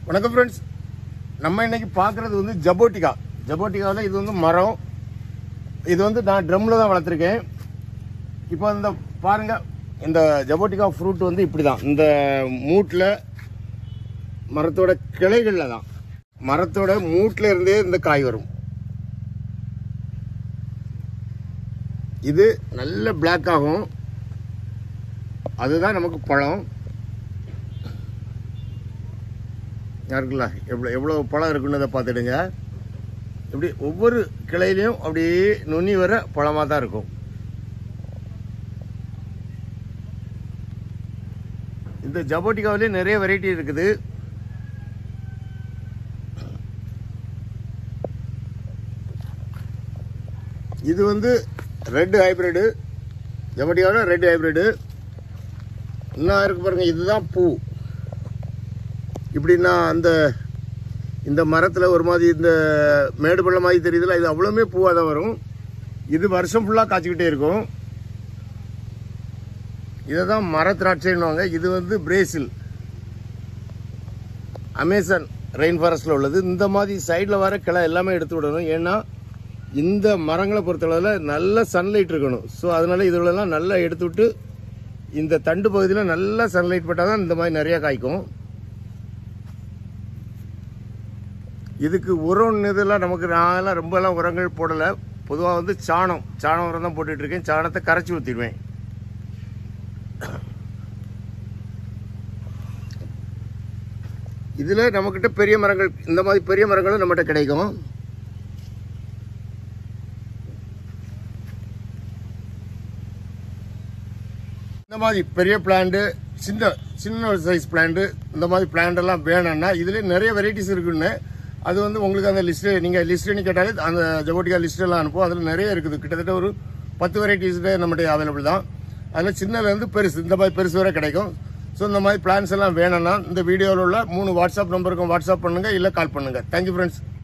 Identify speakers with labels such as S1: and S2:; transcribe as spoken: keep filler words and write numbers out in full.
S1: வணக்கம் ஃப்ரெண்ட்ஸ், நம்ம இன்னைக்கு பார்க்குறது வந்து ஜபோட்டிகா. ஜபோட்டிகாவில் இது வந்து மரம். இது வந்து நான் ட்ரம்மில் தான் வளர்த்துருக்கேன். இப்போ இந்த பாருங்கள், இந்த ஜபோட்டிகா ஃப்ரூட் வந்து இப்படி தான். இந்த மூட்டில் மரத்தோட கிளைகளில் தான், மரத்தோட மூட்டில் இருந்தே இந்த காய் வரும். இது நல்ல பிளாக் ஆகும், அதுதான் நமக்கு பழம். யாருக்குல்ல எவ்வளோ எவ்வளோ பழம் இருக்குன்னு அதை பார்த்துடுங்க. இப்படி ஒவ்வொரு கிளையிலையும் அப்படியே நுனி வர பழமாக தான் இருக்கும். இந்த ஜபோட்டிகாவிலே நிறைய வெரைட்டி இருக்குது. இது வந்து ரெட் ஹைப்ரிடு, ஜபோட்டிகாவில் ரெட் ஹைப்ரிடு. இன்னும் இருக்கு பாருங்க, இதுதான் பூ. இப்படின்னா அந்த இந்த மரத்தில் ஒரு மாதிரி இந்த மேடு பள்ள மாதிரி தெரியுதுல, இது அவ்வளோமே பூவாக தான் வரும். இது வருஷம் ஃபுல்லாக காய்ச்சிக்கிட்டே இருக்கும். இதை தான் மர திராட்சைன்னுவாங்க. இது வந்து பிரேசில், அமேசான் ரெயின் ஃபாரஸ்டில் உள்ளது. இந்த மாதிரி சைடில் வர கிளை எல்லாமே எடுத்து விடணும். ஏன்னா இந்த மரங்களை பொறுத்தளவில் நல்ல சன்லைட் இருக்கணும். ஸோ அதனால இதுலலாம் நல்லா எடுத்து விட்டு இந்த தண்டு பகுதியில் நல்லா சன்லைட் பட்டால் தான் இந்த மாதிரி நிறையா காய்க்கும். இதுக்கு உரம் இதெல்லாம் நமக்கு நான்லாம் ரொம்பலாம் உரங்கள் போடலை. பொதுவாக வந்து சாணம் சாணம் உரம் தான் போட்டுட்ருக்கேன். சாணத்தை கரைச்சி ஊற்றிடுவேன். இதில் நம்மக்கிட்ட பெரிய மரங்கள், இந்த மாதிரி பெரிய மரங்களும் நம்மகிட்ட கிடைக்கும். இந்த மாதிரி பெரிய பிளான்ட்டு, சின்ன சின்ன சைஸ் பிளான்ட்டு, இந்த மாதிரி பிளான்ட் எல்லாம் வேணும்னா இதுலேயே நிறைய வெரைட்டிஸ் இருக்குன்னு. அது வந்து உங்களுக்கு அந்த லிஸ்ட்டு, நீங்கள் லிஸ்ட்டுன்னு கேட்டாலே அந்த ஜபோட்டிகா லிஸ்ட்டெல்லாம் அனுப்பும். அதில் நிறைய இருக்குது. கிட்டத்தட்ட ஒரு பத்து வெரைட்டிஸில் நம்மகிட்ட அவைலபிள் தான். அதில் சின்னதுலேருந்து பெருசு, இந்த மாதிரி பெருசு வரை கிடைக்கும். ஸோ இந்த மாதிரி பிளான்ஸ் எல்லாம் வேணும்னா இந்த வீடியோவில் உள்ள மூணு வாட்ஸ்அப் நம்பருக்கும் வாட்ஸ்அப் பண்ணுங்கள், இல்லை கால் பண்ணுங்கள். Thank you friends.